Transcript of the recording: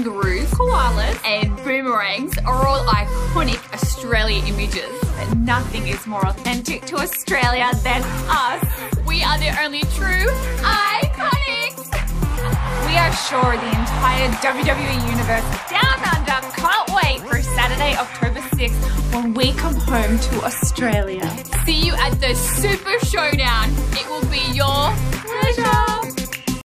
kangaroos, koalas, and boomerangs are all iconic Australian images. But nothing is more authentic to Australia than us. We are the only true IIconics. We are sure the entire WWE Universe Down Under can't wait for Saturday, October 6th when we come home to Australia. See you at the Super Showdown. It will be your